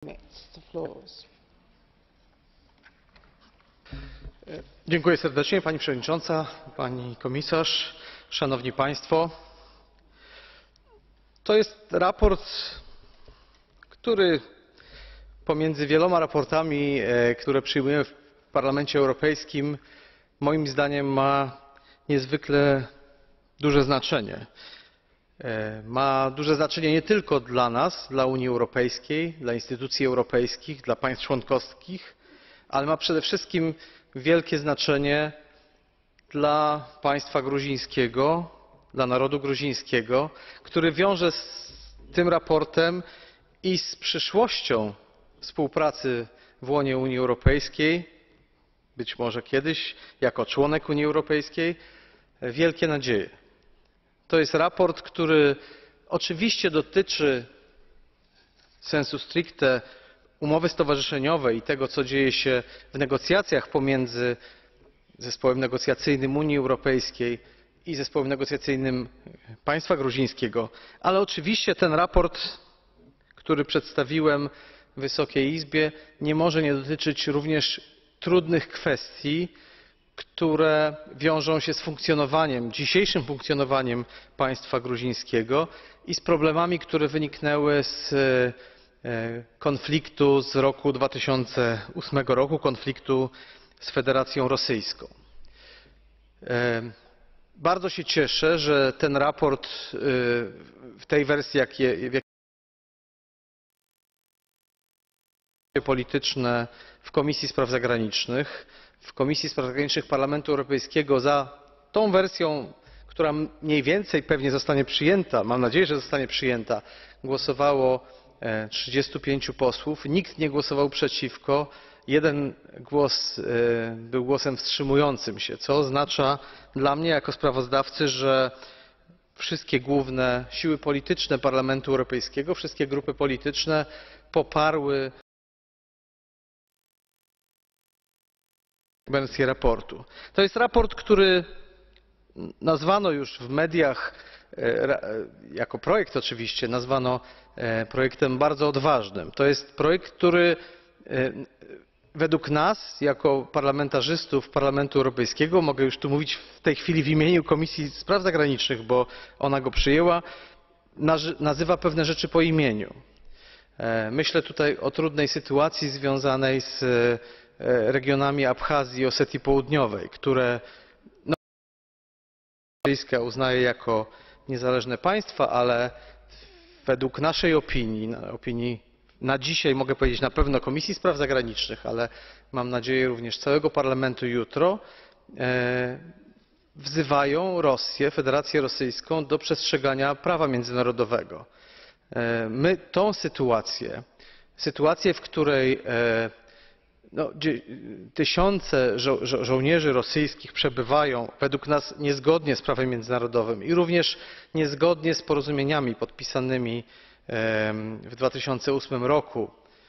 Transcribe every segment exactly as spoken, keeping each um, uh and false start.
Dziękuję serdecznie Pani Przewodnicząca, Pani Komisarz, Szanowni Państwo. To jest raport, który pomiędzy wieloma raportami, które przyjmujemy w Parlamencie Europejskim, moim zdaniem ma niezwykle duże znaczenie. Ma duże znaczenie nie tylko dla nas, dla Unii Europejskiej, dla instytucji europejskich, dla państw członkowskich, ale ma przede wszystkim wielkie znaczenie dla państwa gruzińskiego, dla narodu gruzińskiego, który wiąże z tym raportem i z przyszłością współpracy w łonie Unii Europejskiej, być może kiedyś jako członek Unii Europejskiej, wielkie nadzieje. To jest raport, który oczywiście dotyczy sensu stricte umowy stowarzyszeniowej i tego, co dzieje się w negocjacjach pomiędzy zespołem negocjacyjnym Unii Europejskiej i zespołem negocjacyjnym państwa gruzińskiego, ale oczywiście ten raport, który przedstawiłem Wysokiej Izbie, nie może nie dotyczyć również trudnych kwestii, które wiążą się z funkcjonowaniem, dzisiejszym funkcjonowaniem państwa gruzińskiego i z problemami, które wyniknęły z konfliktu z roku dwa tysiące ósmego roku, konfliktu z Federacją Rosyjską. Bardzo się cieszę, że ten raport w tej wersji, w jakiej polityczne w Komisji Spraw Zagranicznych, w Komisji Spraw Zagranicznych Parlamentu Europejskiego za tą wersją, która mniej więcej pewnie zostanie przyjęta, mam nadzieję, że zostanie przyjęta, głosowało trzydziestu pięciu posłów. Nikt nie głosował przeciwko. Jeden głos był głosem wstrzymującym się, co oznacza dla mnie jako sprawozdawcy, że wszystkie główne siły polityczne Parlamentu Europejskiego, wszystkie grupy polityczne poparły wersję raportu. To jest raport, który nazwano już w mediach jako projekt oczywiście, nazwano projektem bardzo odważnym. To jest projekt, który według nas, jako parlamentarzystów Parlamentu Europejskiego, mogę już tu mówić w tej chwili w imieniu Komisji Spraw Zagranicznych, bo ona go przyjęła, nazywa pewne rzeczy po imieniu. Myślę tutaj o trudnej sytuacji związanej z regionami Abchazji i Osetii Południowej, które no, Rosyjska uznaje jako niezależne państwa, ale według naszej opinii, na opinii na dzisiaj mogę powiedzieć na pewno Komisji Spraw Zagranicznych, ale mam nadzieję również całego Parlamentu jutro, wzywają Rosję, Federację Rosyjską do przestrzegania prawa międzynarodowego. My tą sytuację, sytuację, w której no, tysiące żo żo żołnierzy rosyjskich przebywają według nas niezgodnie z prawem międzynarodowym i również niezgodnie z porozumieniami podpisanymi w dwa tysiące ósmym roku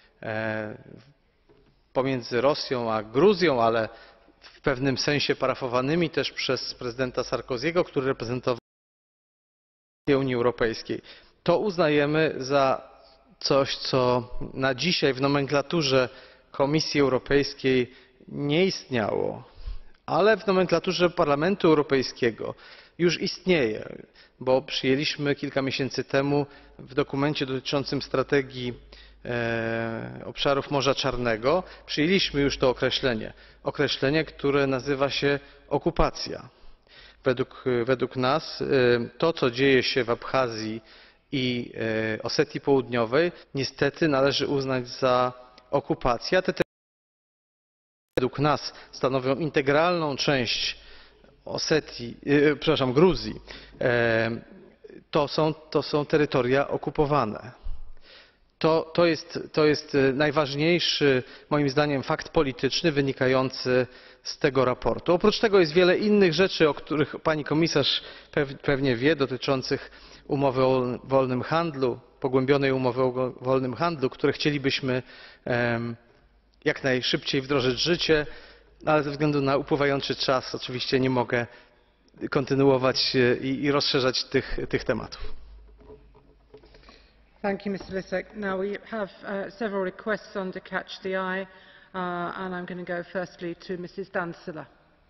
pomiędzy Rosją a Gruzją, ale w pewnym sensie parafowanymi też przez prezydenta Sarkozy'ego, który reprezentował Unię Europejską. To uznajemy za coś, co na dzisiaj w nomenklaturze Komisji Europejskiej nie istniało, ale w nomenklaturze Parlamentu Europejskiego już istnieje, bo przyjęliśmy kilka miesięcy temu w dokumencie dotyczącym strategii obszarów Morza Czarnego, przyjęliśmy już to określenie, określenie, które nazywa się okupacja. Według, według nas to, co dzieje się w Abchazji i Osetii Południowej, niestety należy uznać za okupację. Te według nas stanowią integralną część Osetii, przepraszam, Gruzji. To są, to są terytoria okupowane. To, to, jest, to jest najważniejszy, moim zdaniem, fakt polityczny wynikający z tego raportu. Oprócz tego jest wiele innych rzeczy, o których pani komisarz pewnie wie, dotyczących umowy o wolnym handlu, pogłębionej umowy o wolnym handlu, które chcielibyśmy jak najszybciej wdrożyć w życie, ale ze względu na upływający czas oczywiście nie mogę kontynuować i, i rozszerzać tych, tych tematów. Thank you, Mister Lisek. Now we have uh, several requests on to catch the eye, uh, and I'm going to go firstly to Missus Dancila.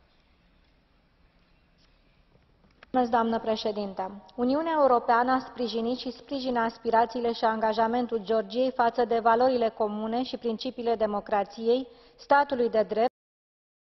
Doamnă președintă, Uniunea Europeană a sprijinit și sprijină aspirațiile și angajamentul Georgiei față de valorile comune și principiile democrației, statului de drept,